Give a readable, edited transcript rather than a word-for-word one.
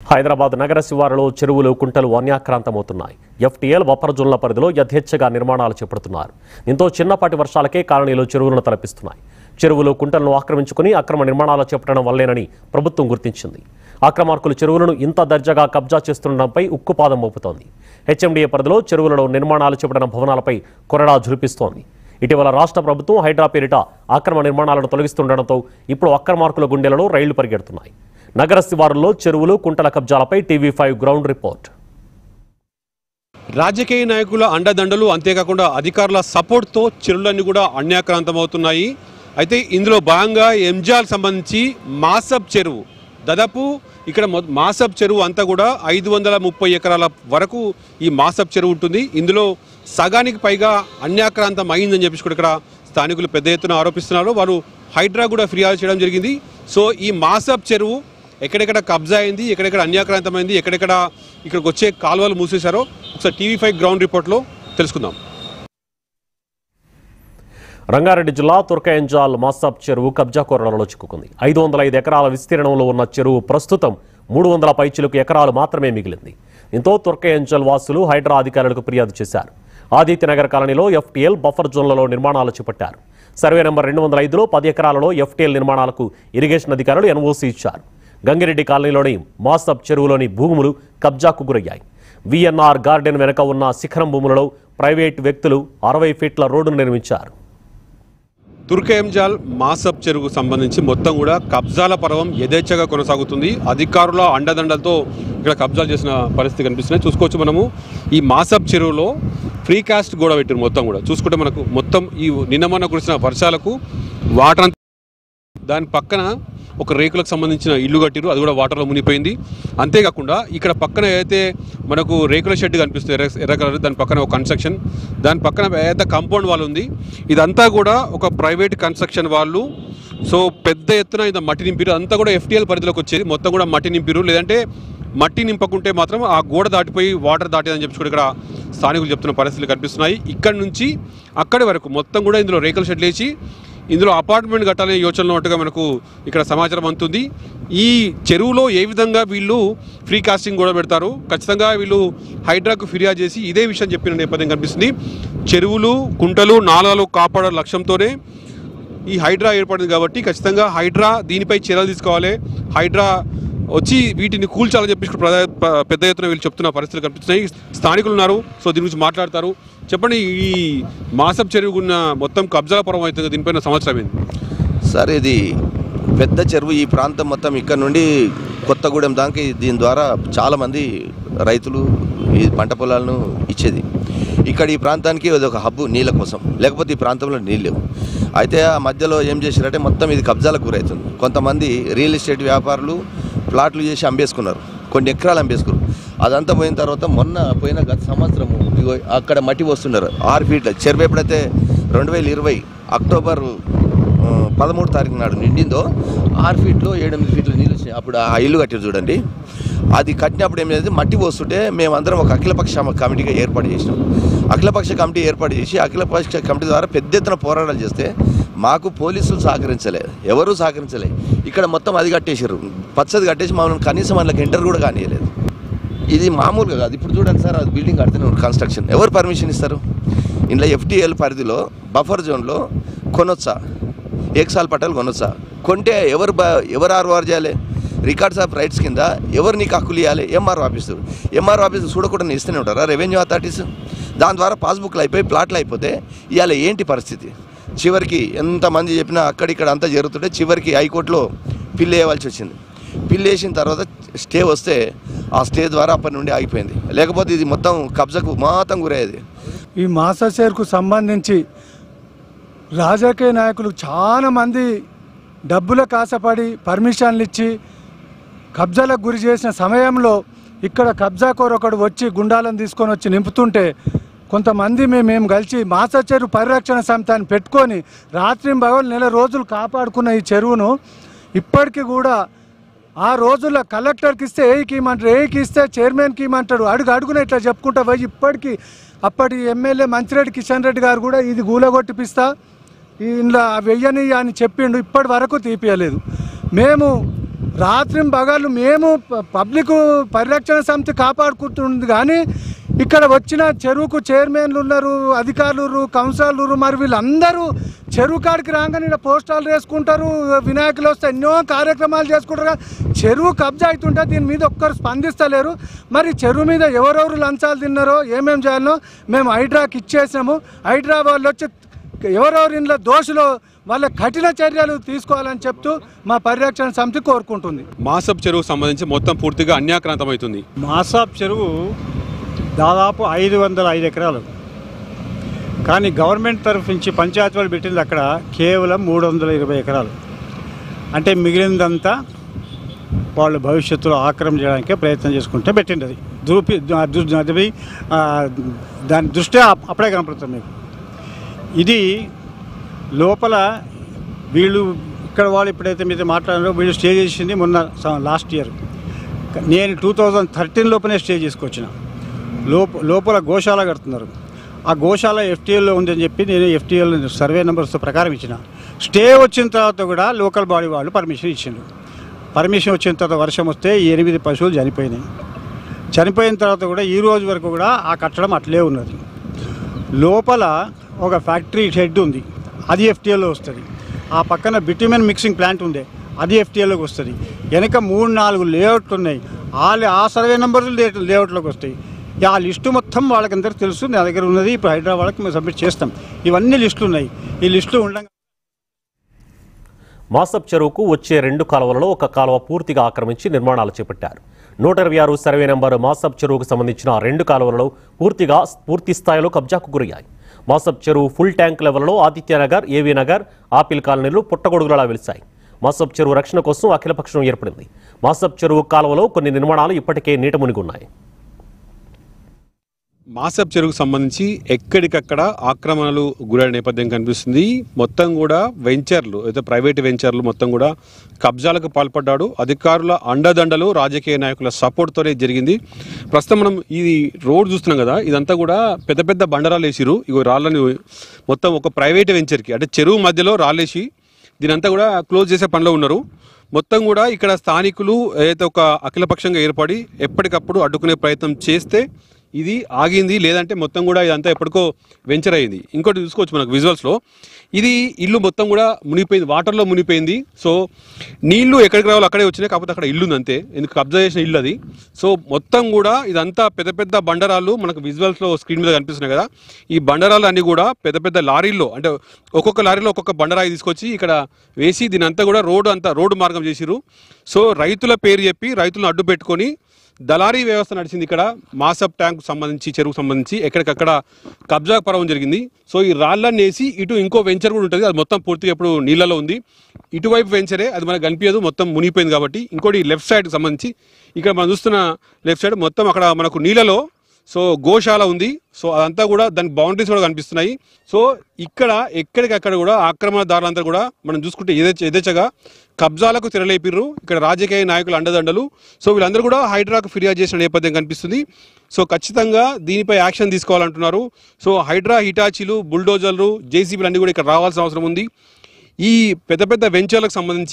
హైదరాబాద్ నగర శివారులో చెరువులు కుంటలు అన్యాక్రాంతమవుతున్నాయి. FTL బఫర్ జోన్ల పరిధిలో యథేచ్ఛగా నిర్మాణాలు చేపడుతున్నారు. దీంతో చిన్నపాటి వర్షాలకే కాలనీలో చెరువులను తలపిస్తున్నాయి. చెరువులు కుంటలను ఆక్రమించుకుని అక్రమ నిర్మాణాలు చేపట్టడం వల్లేనని ప్రభుత్వం గుర్తించింది. ఆక్రమార్కులు చెరువులను ఇంత దర్జాగా కబ్జా చేస్తుండడంపై ఉక్కుపాదం మోపుతోంది. HMDA పరిధిలో చెరువులలో నిర్మాణాలు చేపట్టిన భవనాలపై కొరడా జురిపిస్తోంది. ఇటీవల రాష్ట్ర ప్రభుత్వం హైడ్రా పేరిట అక్రమ నిర్మాణాలను తొలగిస్తుండడంతో ఇప్పుడు అక్రమార్కుల గుండెలలో రైళ్లు పరిగెడుతున్నాయి. నగర శివారుల్లో చెరువులు కుంటల కబ్జాలపై TV5 గ్రౌండ్ రిపోర్ట్. రాజకీయ నాయకుల అండదండలు అంతేకాకుండా అధికారుల సపోర్ట్తో చెరువులన్నీ కూడా అన్యాక్రాంతమవుతున్నాయి. అయితే ఇందులో భాగంగా ఎంజాల్ సంబంధించి మాసబ్ చెరువు దాదాపు ఇక్కడ మాసబ్ చెరువు అంతా కూడా 530 ఎకరాల వరకు ఈ మాసబ్ చెరువు ఉంటుంది. ఇందులో సగానికి పైగా అన్యాక్రాంతం అయిందని చెప్పేసి కూడా ఇక్కడ స్థానికులు పెద్ద ఎత్తున ఆరోపిస్తున్నారు. వారు హైడ్రా కూడా ఫిర్యాదు చేయడం జరిగింది. సో ఈ మాసబ్ చెరువు ఎక్కడెక్కడ కబ్జా అయింది, ఎక్కడెక్కడ అన్యాక్రాంతమైంది, ఎక్కడెక్కడ ఇక్కడికి వచ్చే కాలువలు మూసేశారో ఒకసారి TV5 గ్రౌండ్ రిపోర్ట్లో తెలుసుకుందాం. రంగారెడ్డి జిల్లా తుర్కయంజాల్ మాసబ్ చెరువు కబ్జా కోరలలో చిక్కుకుంది. 505 ఎకరాల విస్తీర్ణంలో ఉన్న చెరువు ప్రస్తుతం 300 పైచిలకు ఎకరాలు మాత్రమే మిగిలింది. దీంతో తుర్కయంజాల్ వాసులు హైడ్రా అధికారులకు ఫిర్యాదు చేశారు. ఆదిత్యనగర్ కాలనీలో FTL బఫర్ జోన్లలో నిర్మాణాలు చేపట్టారు. సర్వే నెంబర్ 205లో 10 ఎకరాలలో FTL నిర్మాణాలకు ఇరిగేషన్ అధికారులు NOC ఇచ్చారు. గంగిరెడ్డి కాలనీలోని మాసబ్ చెరువులోని భూములు కబ్జాకు గురయ్యాయి. VNR గార్డెన్ వెనుక ఉన్న శిఖరం భూములలో ప్రైవేట్ వ్యక్తులు 60 ఫీట్ల రోడ్డును నిర్మించారు. తుర్కయంజాల్ మాసబ్ చెరువుకు సంబంధించి మొత్తం కూడా కబ్జాల పర్వం యథేచ్ఛగా కొనసాగుతుంది. అధికారుల అండదండలతో ఇక్కడ కబ్జాలు చేసిన పరిస్థితి కనిపిస్తున్నాయి. చూసుకోవచ్చు మనము ఈ మాసబ్ చెరువులో ఫ్రీ కాస్ట్ గోడ పెట్టారు. మొత్తం కూడా చూసుకుంటే మనకు మొత్తం ఈ నిన్న మొన్న కురిసిన వర్షాలకు వాటర్ అంతా దాని పక్కన ఒక రేకులకు సంబంధించిన ఇల్లు కట్టిరు, అది కూడా వాటర్లో మునిగిపోయింది. అంతేకాకుండా ఇక్కడ పక్కన ఏదైతే మనకు రేకుల షెడ్ కనిపిస్తుంది ఎర్ర కలర్, దాని పక్కన ఒక కన్స్ట్రక్షన్, దాని పక్కన ఏదైతే కాంపౌండ్ వాల్ ఉంది, ఇదంతా కూడా ఒక ప్రైవేట్ కన్స్ట్రక్షన్ వాళ్ళు. సో పెద్ద ఎత్తున ఇది మట్టి నింపిరు, అంతా కూడా FTL పరిధిలోకి వచ్చేది. మొత్తం కూడా మట్టి నింపిరు, లేదంటే మట్టి నింపకుంటే మాత్రం ఆ గోడ దాటిపోయి వాటర్ దాటేదని చెప్పి కూడా ఇక్కడ స్థానికులు చెప్తున్న పరిస్థితులు కనిపిస్తున్నాయి. ఇక్కడ నుంచి అక్కడి వరకు మొత్తం కూడా ఇందులో రేకుల షెడ్లు వేసి ఇందులో అపార్ట్మెంట్ కట్టాలనే యోచనలో ఉన్నట్టుగా మనకు ఇక్కడ సమాచారం అందుతుంది. ఈ చెరువులో ఏ విధంగా వీళ్ళు ఫ్రీ కాస్టింగ్ కూడా పెడతారు, ఖచ్చితంగా వీళ్ళు హైడ్రాకు ఫిర్యాదు చేసి ఇదే విషయం చెప్పిన నేపథ్యం కనిపిస్తుంది. చెరువులు కుంటలు నాలాలు కాపాడే లక్ష్యంతోనే ఈ హైడ్రా ఏర్పడింది కాబట్టి ఖచ్చితంగా హైడ్రా దీనిపై చర్యలు తీసుకోవాలి, హైడ్రా వచ్చి వీటిని కూల్చాలని చెప్పి పెద్ద ఎత్తున వీళ్ళు చెప్తున్న పరిస్థితులు కనిపిస్తున్నాయి. స్థానికులు ఉన్నారు, సో దీని గురించి మాట్లాడతారు. చెప్పండి, ఈ మాసబ్ చెరువుకున్న మొత్తం కబ్జాల పర్వం అవుతుంది, దీనిపైన సంవత్సరం ఏంది సార్? ఇది పెద్ద చెరువు, ఈ ప్రాంతం మొత్తం ఇక్కడ నుండి కొత్తగూడెం దాకా దీని ద్వారా చాలామంది రైతులు ఈ పంట పొలాలను ఇచ్చేది. ఇక్కడ ఈ ప్రాంతానికి ఇది ఒక హబ్బు నీళ్ళ కోసం, లేకపోతే ఈ ప్రాంతంలో నీళ్ళు లేవు. అయితే ఆ మధ్యలో ఏం చేశారంటే మొత్తం ఇది కబ్జాలకు గురవుతుంది. కొంతమంది రియల్ ఎస్టేట్ వ్యాపారులు ప్లాట్లు చేసి అమ్మేసుకున్నారు, కొన్ని ఎకరాలు అమ్మేసుకున్నారు. అదంతా పోయిన తర్వాత పోయిన గత సంవత్సరము అక్కడ మట్టి వస్తున్నారు 6 ఫీట్ల చెరువు. ఎప్పుడైతే 2020 అక్టోబర్ 13 తారీఖు నాడు నిండిందో 6 ఫీట్లో 7-8 ఫీట్ల నీళ్ళు వచ్చినాయి. అప్పుడు ఆ ఇల్లు కట్టారు చూడండి. అది కట్టినప్పుడు ఏం చేసి మట్టి పోస్తుంటే మేమందరం ఒక అఖిలపక్ష కమిటీగా ఏర్పాటు చేసినాం. అఖిలపక్ష కమిటీ ఏర్పాటు చేసి అఖిలపక్ష కమిటీ ద్వారా పెద్ద ఎత్తున పోరాటాలు చేస్తే మాకు పోలీసులు సహకరించలే, ఎవరూ సహకరించలే. ఇక్కడ మొత్తం అది కట్టేసారు, పచ్చది కట్టేసి మమ్మల్ని కనీసం వాళ్ళకి ఎంటర్ కూడా కానియలేదు. ఇది మామూలుగా కాదు. ఇప్పుడు చూడండి సార్, అది బిల్డింగ్ కడుతూనే కన్స్ట్రక్షన్ ఎవరు పర్మిషన్ ఇస్తారు? ఇంట్లో FTL పరిధిలో బఫర్ జోన్లో కొనొచ్చా? ఏక్సాల్ పట్టాలు కొనొచ్చా? కొంటే ఎవరు ఆర్ఓఆర్ చేయాలి? రికార్డ్స్ ఆఫ్ రైట్స్ కింద ఎవరు నీకు హక్కులు ఇవ్వాలి? MRO officer. MRO ఆఫీసర్ చూడకుండా ఇస్తూనే ఉంటారా రెవెన్యూ అథారిటీస్? దాని ద్వారా పాస్బుక్లు అయిపోయి ప్లాట్లు అయిపోతే ఇవాళ ఏంటి పరిస్థితి? చివరికి ఎంతమంది చెప్పినా అక్కడిక్కడ అంతా జరుగుతుంటే చివరికి హైకోర్టులో పిల్లు వేయవలసి వచ్చింది. పిల్లు వేసిన తర్వాత స్టే వస్తే ఆ స్టే ద్వారా అప్పటి నుండి ఆగిపోయింది, లేకపోతే ఇది మొత్తం కబ్జాకు మొత్తం గురయ్యేది. ఈ మాసబ్ చెరువుకు సంబంధించి రాజకీయ నాయకులు చాలామంది డబ్బులకు ఆశపడి పర్మిషన్లు ఇచ్చి కబ్జాలకు గురి చేసిన సమయంలో ఇక్కడ కబ్జా కోరొకడు వచ్చి గుండాలను తీసుకొని వచ్చి నింపుతుంటే కొంతమంది మేము కలిసి మాసబ్ చెరువు పరిరక్షణ సమితిని పెట్టుకొని రాత్రింబగలు నెల రోజులు కాపాడుకున్న ఈ చెరువును ఇప్పటికీ కూడా ఆ రోజుల్లో కలెక్టర్కి ఇస్తే ఏకి ఇమ్మంటారు, ఏకి ఇస్తే చైర్మన్కి ఇమ్మంటాడు, అడుగున ఇట్లా చెప్పుకుంటా పోయి ఇప్పటికీ అప్పటి ఎమ్మెల్యే మంచిరెడ్డి కిషన్ రెడ్డి గారు కూడా ఇది గూలగొట్టిపిస్తా ఇంట్లో వెయ్యని అని చెప్పిండు, ఇప్పటి వరకు తీపియలేదు. మేము రాత్రి పగళ్ళు మేము పబ్లిక్ పరిరక్షణ సమితి కాపాడుకుంటుంది. కానీ ఇక్కడ వచ్చిన చెరువుకు చైర్మన్లు ఉన్నారు, అధికారులు, కౌన్సిలర్లు, మరి వీళ్ళందరూ చెరువు కాడికి రాగానే ఇక్కడ పోస్టాలు వేసుకుంటారు, వినాయకులు వస్తే ఎన్నో కార్యక్రమాలు చేసుకుంటారు. చెరువు కబ్జా అవుతుంటే దీని మీద ఒక్కరు స్పందిస్తలేరు. మరి చెరువు మీద ఎవరెవరు లంచాలు తిన్నారో ఏమేమి చేయాలో మేము హైడ్రాకి ఇచ్చేసాము. హైడ్రా వాళ్ళు వచ్చి ఎవరెవరు ఇంట్లో దోషులు వాళ్ళ కఠిన చర్యలు తీసుకోవాలని చెప్తూ మా పరిరక్షణ సమితి కోరుకుంటుంది. మాసబ్ చెరువుకు సంబంధించి మొత్తం పూర్తిగా అన్యాక్రాంతమవుతుంది. మాసాబ్ చెరువు దాదాపు 505 ఎకరాలు, కానీ గవర్నమెంట్ తరఫు నుంచి పంచాయతీ వాళ్ళు పెట్టింది అక్కడ కేవలం 320 ఎకరాలు. అంటే మిగిలిందంతా వాళ్ళు భవిష్యత్తులో ఆక్రమణ చేయడానికే ప్రయత్నం చేసుకుంటే పెట్టింది. అది దాని దృష్ట్యా అప్పుడే కనపడుతుంది మీకు. ఇది లోపల వీళ్ళు ఇక్కడ వాళ్ళు ఎప్పుడైతే మీతో మాట్లాడారో వీళ్ళు స్టే చేసింది మొన్న లాస్ట్ ఇయర్. నేను 2013 లోపలే స్టే చేసుకొచ్చిన. లోపల గోశాల కడుతున్నారు. ఆ గోశాల ఎఫ్టీఎల్లో ఉందని చెప్పి నేను ఎఫ్టీఎల్ సర్వే నెంబర్స్ ప్రకారం ఇచ్చిన. స్టే వచ్చిన తర్వాత కూడా లోకల్ బాడీ వాళ్ళు పర్మిషన్ ఇచ్చిండ్రు. పర్మిషన్ వచ్చిన తర్వాత వర్షం వస్తే 8 పశువులు చనిపోయినాయి. చనిపోయిన తర్వాత కూడా ఈ రోజు వరకు కూడా ఆ కట్టడం అట్లే ఉన్నది. లోపల ఒక ఫ్యాక్టరీ షెడ్ ఉంది, అది ఎఫ్టీఎల్లో వస్తుంది. ఆ పక్కన బిట్యుమెన్ మిక్సింగ్ ప్లాంట్ ఉంది, అది ఎఫ్టీఎల్లోకి వస్తుంది. వెనక 3-4 లేఅవుట్లు ఉన్నాయి, ఆ సర్వే నెంబర్లు లేఅవుట్లోకి వస్తాయి. ఆ లిస్టు మొత్తం వాళ్ళకందరికీ తెలుసు, నా దగ్గర ఉన్నది. ఇప్పుడు హైదరాబాద్కి మేము సబ్మిట్ చేస్తాం. ఇవన్నీ లిస్టులు ఉన్నాయి. ఈ లిస్టులు ఉండగా మాసబ్ చెరువుకు వచ్చే 2 కాలువలలో ఒక కాలువ పూర్తిగా ఆక్రమించి నిర్మాణాలు చేపట్టారు. 126 సర్వే నెంబర్ మాసబ్ చెరువుకు సంబంధించిన 2 కాలువలలో పూర్తి స్థాయిలో కబ్జాకు గురయ్యాయి. మాసబ్ చెరువు ఫుల్ ట్యాంక్ లెవెల్లో ఆదిత్యనగర్, ఏవీ నగర్, ఆపిల్ కాలనీలు పుట్టగొడుగులా వెలిశాయి. మాసబ్ చెరువు రక్షణ కోసం అఖిలపక్షం ఏర్పడింది. మాసబ్ చెరువు కాలువలో కొన్ని నిర్మాణాలు ఇప్పటికే నీట మునిగున్నాయి. మాసబ్ చెరువుకు సంబంధించి ఎక్కడికక్కడ ఆక్రమణలు గురైన నేపథ్యం కనిపిస్తుంది. మొత్తం కూడా వెంచర్లు అయితే ప్రైవేట్ వెంచర్లు మొత్తం కూడా కబ్జాలకు పాల్పడ్డాడు. అధికారుల అండదండలు, రాజకీయ నాయకుల సపోర్ట్తోనే జరిగింది. ప్రస్తుతం మనం ఈ రోడ్ చూస్తున్నాం కదా, ఇదంతా కూడా పెద్ద పెద్ద బండరాలు వేసిరు. ఇగో రాళ్ళని మొత్తం ఒక ప్రైవేట్ వెంచర్కి అంటే చెరువు మధ్యలో రాళ్ళేసి దీనంతా కూడా క్లోజ్ చేసే పనిలో ఉన్నారు. మొత్తం కూడా ఇక్కడ స్థానికులు ఏదైతే ఒక అఖిలపక్షంగా ఏర్పడి ఎప్పటికప్పుడు అడ్డుకునే ప్రయత్నం చేస్తే ఇది ఆగింది, లేదంటే మొత్తం కూడా ఇదంతా ఎప్పటికో వెంచర్ అయింది. ఇంకోటి చూసుకోవచ్చు మనకు విజువల్స్లో, ఇది ఇల్లు మొత్తం కూడా మునిగిపోయింది, వాటర్లో మునిగిపోయింది. సో నీళ్లు ఎక్కడికి రావాలో అక్కడే వచ్చినాయి, కాకపోతే అక్కడ ఇల్లు ఉంది అంతే, ఎందుకు కబ్జా చేసిన ఇల్లు అది. సో మొత్తం కూడా ఇదంతా పెద్ద పెద్ద బండరాలు మనకు విజువల్స్లో స్క్రీన్ మీద కనిపిస్తున్నాయి కదా. ఈ బండరాలు అన్నీ కూడా పెద్ద పెద్ద లారీల్లో అంటే ఒక్కొక్క లారీలో ఒక్కొక్క బండరాయి తీసుకొచ్చి ఇక్కడ వేసి దీని అంతా కూడా రోడ్డు మార్గం చేసిరు. సో రైతుల పేరు చెప్పి రైతులను అడ్డు పెట్టుకొని దళారీ వ్యవస్థ నడిచింది. ఇక్కడ మాసబ్ ట్యాంక్ సంబంధించి చెరువుకు సంబంధించి ఎక్కడికక్కడ కబ్జా పర్వం జరిగింది. సో ఈ రాళ్ళని వేసి ఇటు ఇంకో వెంచర్ కూడా ఉంటుంది, అది మొత్తం పూర్తిగా ఇప్పుడు నీళ్ళలో ఉంది. ఇటువైపు వెంచరే, అది మనకు కనిపించదు, మొత్తం మునిగిపోయింది కాబట్టి. ఇంకోటి లెఫ్ట్ సైడ్కి సంబంధించి ఇక్కడ మనం చూస్తున్న లెఫ్ట్ సైడ్ మొత్తం అక్కడ మనకు నీళ్ళలో సో గోశాల ఉంది. సో అదంతా కూడా దానికి బౌండరీస్ కూడా కనిపిస్తున్నాయి. సో ఇక్కడ ఎక్కడికక్కడ కూడా ఆక్రమణదారులంతా కూడా మనం చూసుకుంటే యథేచ్ఛగా కబ్జాలకు తెరలేపిర్రు. ఇక్కడ రాజకీయ నాయకుల అండదండలు. సో వీళ్ళందరూ కూడా హైడ్రాకు ఫిర్యాదు చేసిన నేపథ్యం కనిపిస్తుంది. సో ఖచ్చితంగా దీనిపై యాక్షన్ తీసుకోవాలంటున్నారు. సో హైడ్రా, హిటాచీలు, బుల్డోజర్లు, జేసీబీలు అన్నీ కూడా ఇక్కడ రావాల్సిన అవసరం ఉంది. ఈ పెద్ద పెద్ద వెంచర్లకు సంబంధించి